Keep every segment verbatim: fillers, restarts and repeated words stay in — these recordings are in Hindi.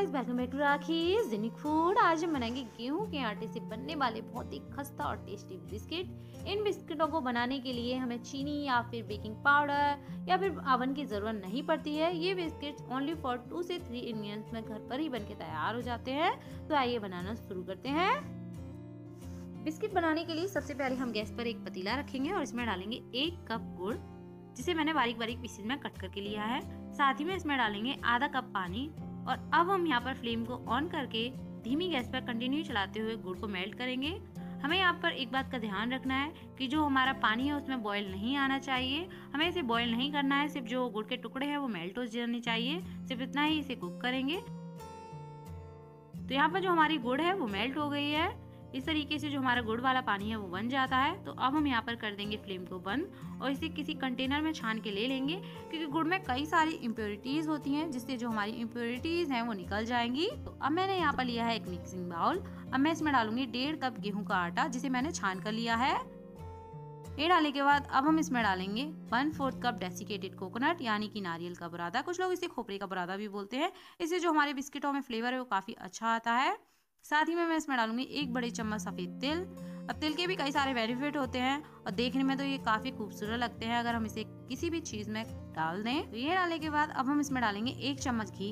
Guys, welcome back to Rakhi's unique food. आज हम बनाएंगे गेहूं के आटे से बनने वाले बहुत ही खस्ता और टेस्टी बिस्किट। इन बिस्किटों को बनाने के लिए हमें चीनी या फिर बेकिंग पाउडर या फिर ओवन की जरूरत नहीं पड़ती है। ये बिस्किट ओनली फॉर टू से थ्री इंग्रेडिएंट्स में घर पर ही बनके तैयार हो जाते हैं। तो आइए बनाना शुरू करते हैं। बिस्किट बनाने के लिए सबसे पहले हम गैस पर एक पतीला रखेंगे और इसमें डालेंगे एक कप गुड़, जिसे मैंने बारीक बारीक पीसेज में कट करके लिया है। साथ ही में इसमें डालेंगे आधा कप पानी और अब हम यहाँ पर फ्लेम को ऑन करके धीमी गैस पर कंटिन्यू चलाते हुए गुड़ को मेल्ट करेंगे। हमें यहाँ पर एक बात का ध्यान रखना है कि जो हमारा पानी है उसमें बॉईल नहीं आना चाहिए। हमें इसे बॉईल नहीं करना है, सिर्फ जो गुड़ के टुकड़े हैं वो मेल्ट हो जाने चाहिए, सिर्फ इतना ही इसे कुक करेंगे। तो यहाँ पर जो हमारी गुड़ है वो मेल्ट हो गई है। इस तरीके से जो हमारा गुड़ वाला पानी है वो बन जाता है। तो अब हम यहाँ पर कर देंगे फ्लेम को बंद और इसे किसी कंटेनर में छान के ले लेंगे, क्योंकि गुड़ में कई सारी इम्प्योरिटीज होती हैं जिससे जो हमारी इम्प्योरिटीज हैं वो निकल जाएंगी। तो अब मैंने यहाँ पर लिया है एक मिक्सिंग बाउल। अब मैं इसमें डालूंगी डेढ़ कप गेहूं का आटा, जिसे मैंने छान कर लिया है। ये डालने के बाद अब हम इसमें डालेंगे one fourth cup desiccated coconut, यानी कि नारियल का बुरादा। कुछ लोग इसे खोपरे का बुरादा भी बोलते हैं। इससे जो हमारे बिस्किटों में फ्लेवर है वो काफी अच्छा आता है। साथ ही में मैं इसमें डालूंगी एक बड़े चम्मच सफेद तिल। अब तिल के भी कई सारे बेनिफिट होते हैं और देखने में तो ये काफी खूबसूरत लगते हैं अगर हम इसे किसी भी चीज में डाल दें। तो ये डालने के बाद अब हम इसमें डालेंगे एक चम्मच घी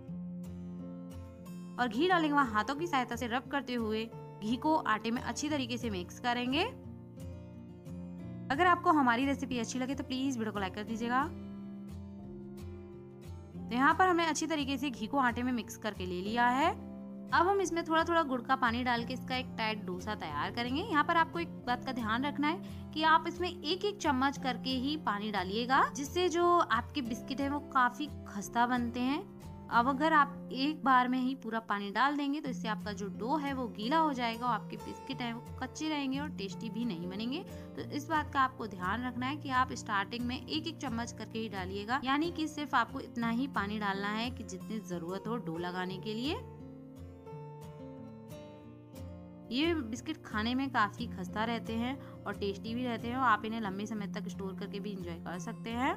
और घी डालने के बाद हाथों की सहायता से रब करते हुए घी को आटे में अच्छी तरीके से मिक्स करेंगे। अगर आपको हमारी रेसिपी अच्छी लगे तो प्लीज वीडियो को लाइक कर दीजिएगा। तो यहाँ पर हमने अच्छी तरीके से घी को आटे में मिक्स करके ले लिया है। अब हम इसमें थोड़ा थोड़ा गुड़ का पानी डाल के इसका एक टाइट डोसा तैयार करेंगे। यहाँ पर आपको एक बात का ध्यान रखना है कि आप इसमें एक एक चम्मच करके ही पानी डालिएगा, जिससे जो आपके बिस्किट है वो काफी खस्ता बनते हैं। अब अगर आप एक बार में ही पूरा पानी डाल देंगे तो इससे आपका जो डो है वो गीला हो जाएगा और आपके बिस्किट है वो कच्चे रहेंगे और टेस्टी भी नहीं बनेंगे। तो इस बात का आपको ध्यान रखना है कि आप स्टार्टिंग में एक एक चम्मच करके ही डालिएगा, यानी कि सिर्फ आपको इतना ही पानी डालना है कि जितनी जरूरत हो डो लगाने के लिए। ये बिस्किट खाने में काफी खस्ता रहते हैं और टेस्टी भी रहते हैं और आप इन्हें लंबे समय तक स्टोर करके भी इंजॉय कर सकते हैं।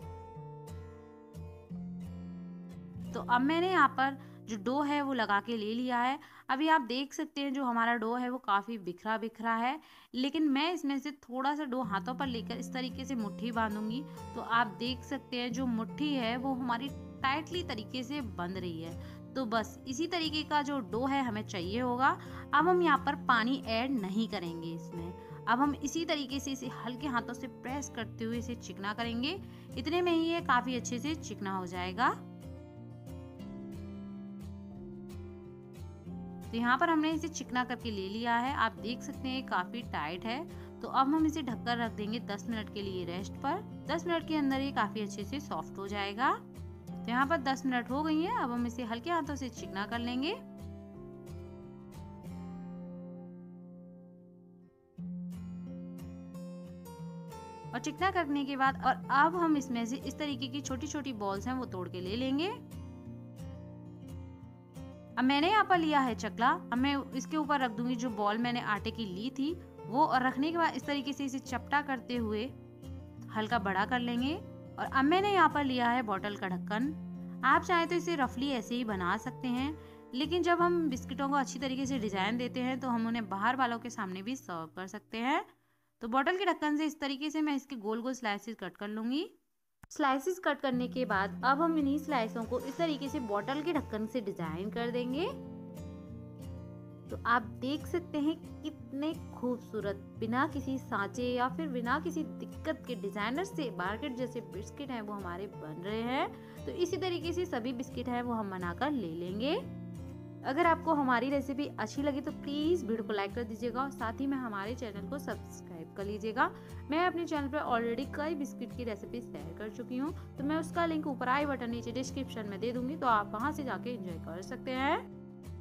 तो अब मैंने यहाँ पर जो डो है वो लगा के ले लिया है। अभी आप देख सकते हैं जो हमारा डो है वो काफी बिखरा बिखरा है, लेकिन मैं इसमें से थोड़ा सा डो हाथों पर लेकर इस तरीके से मुट्ठी बांधूंगी। तो आप देख सकते हैं जो मुट्ठी है वो हमारी टाइटली तरीके से बंध रही है। तो बस इसी तरीके का जो डो है हमें चाहिए होगा। अब हम यहाँ पर पानी ऐड नहीं करेंगे इसमें। अब हम इसी तरीके से इसे हल्के हाथों से प्रेस करते हुए इसे चिकना करेंगे। इतने में ही ये काफी अच्छे से चिकना हो जाएगा। तो यहाँ पर हमने इसे चिकना करके ले लिया है। आप देख सकते हैं ये काफी टाइट है। तो अब हम इसे ढककर रख देंगे दस मिनट के लिए रेस्ट पर। दस मिनट के अंदर ये काफी अच्छे से सॉफ्ट हो जाएगा। तो यहाँ पर दस मिनट हो गई है। अब हम इसे हल्के हाथों से चिकना कर लेंगे। और चिकना करने के बाद और अब हम इसमें से इस तरीके की छोटी छोटी बॉल्स हैं वो तोड़ के ले लेंगे। अब मैंने यहाँ पर लिया है चकला। अब मैं इसके ऊपर रख दूंगी जो बॉल मैंने आटे की ली थी वो, और रखने के बाद इस तरीके से इसे चपटा करते हुए हल्का बड़ा कर लेंगे। और अब मैंने यहाँ पर लिया है बॉटल का ढक्कन। आप चाहे तो इसे रफली ऐसे ही बना सकते हैं, लेकिन जब हम बिस्किटों को अच्छी तरीके से डिजाइन देते हैं तो हम उन्हें बाहर वालों के सामने भी सर्व कर सकते हैं। तो बॉटल के ढक्कन से इस तरीके से मैं इसके गोल गोल स्लाइसेस कट कर लूंगी। स्लाइसेस कट करने के बाद अब हम इन्हीं स्लाइसों को इस तरीके से बॉटल के ढक्कन से डिजाइन कर देंगे। तो आप देख सकते हैं कितने खूबसूरत बिना किसी सांचे या फिर बिना किसी दिक्कत के डिजाइनर से मार्केट जैसे बिस्किट हैं वो हमारे बन रहे हैं। तो इसी तरीके से सभी बिस्किट हैं वो हम बनाकर ले लेंगे। अगर आपको हमारी रेसिपी अच्छी लगी तो प्लीज वीडियो को लाइक कर दीजिएगा और साथ ही में हमारे चैनल को सब्सक्राइब कर लीजिएगा। मैं अपने चैनल पर ऑलरेडी कई बिस्किट की रेसिपी शेयर कर चुकी हूँ, तो मैं उसका लिंक ऊपर आई बटन नीचे डिस्क्रिप्शन में दे दूंगी, तो आप वहां से जाके एंजॉय कर सकते हैं।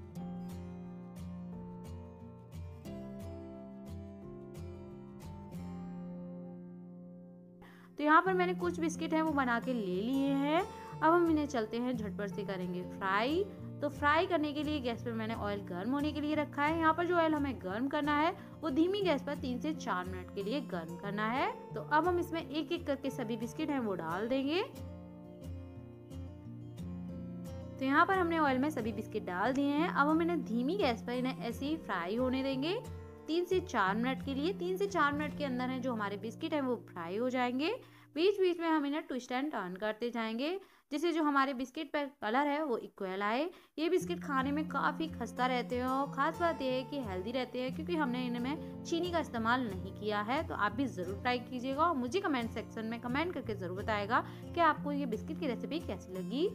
तो यहाँ पर मैंने कुछ बिस्किट हैं वो बना के ले लिए हैं। अब हम इन्हें चलते हैं झटपट से करेंगे फ्राई। तो फ्राई करने के लिए गैस पर मैंने ऑयल गर्म होने के लिए रखा है। यहाँ पर जो ऑयल हमें गर्म करना है वो धीमी गैस पर तीन से चार मिनट के लिए गर्म करना है। तो अब हम इसमें एक एक करके सभी बिस्किट हैं वो डाल देंगे। तो यहाँ पर हमने ऑयल में सभी बिस्किट डाल दिए हैं। अब हम इन्हें धीमी गैस पर इन्हें ऐसे ही फ्राई होने देंगे तीन से चार मिनट के लिए। तीन से चार मिनट के अंदर है जो हमारे बिस्किट हैं वो फ्राई हो जाएंगे। बीच बीच में हम इन्हें ट्विस्ट एंड टर्न करते जाएंगे जिससे जो हमारे बिस्किट पर कलर है वो इक्वल आए। ये बिस्किट खाने में काफ़ी खस्ता रहते हैं और ख़ास बात यह है कि हेल्दी रहते हैं क्योंकि हमने इनमें चीनी का इस्तेमाल नहीं किया है। तो आप भी ज़रूर ट्राई कीजिएगा और मुझे कमेंट सेक्शन में कमेंट करके ज़रूर बताएगा कि आपको ये बिस्किट की रेसिपी कैसी लगी।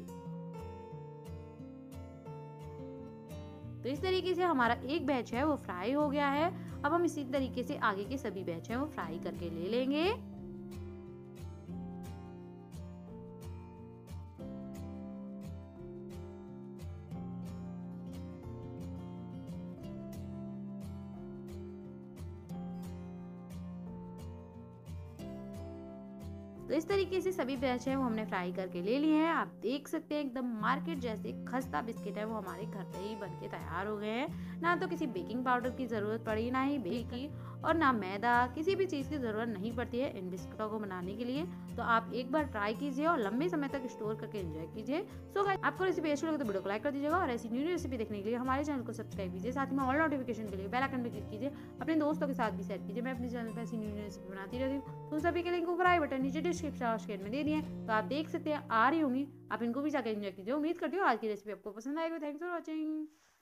तो इस तरीके से हमारा एक बैच है वो फ्राई हो गया है। अब हम इसी तरीके से आगे के सभी बैच हैं वो फ्राई करके ले लेंगे। तो इस तरीके से सभी बैच हैं वो हमने फ्राई करके ले लिए हैं। आप देख सकते हैं एकदम मार्केट जैसे खस्ता बिस्किट है वो हमारे घर पे ही बनके तैयार हो गए हैं। ना तो किसी बेकिंग पाउडर की ज़रूरत पड़ी, ना ही बेकिंग और ना मैदा, किसी भी चीज़ की ज़रूरत नहीं पड़ती है इन बिस्किटों को बनाने के लिए। तो आप एक बार ट्राई कीजिए और लंबे समय तक स्टोर करके एंजॉय कीजिए। सो गाइस, आपको रेसिपी अच्छी लगे तो वीडियो को लाइक कर दीजिएगा और ऐसी न्यू रेसिपी देखने के लिए हमारे चैनल को सब्सक्राइब कीजिए। साथ ही में ऑल नोटिफिकेशन के लिए बेल आइकन पे क्लिक कीजिए। अपने दोस्तों के साथ भी शेयर कीजिए। मैं अपने चैनल पर ऐसी न्यू रेसिपी बनाती रहती हूँ। तो सभी के लिंक ऊपर आई बटन नीचे डिस्क्रिप्शन में दे दिए, तो आप देख सकते हैं आ रही होंगी। आप इनको भी जाकर एंजॉय कीजिए। उम्मीद करती हूँ आज की रेसिपी आपको पसंद आएगी। Thanks for watching.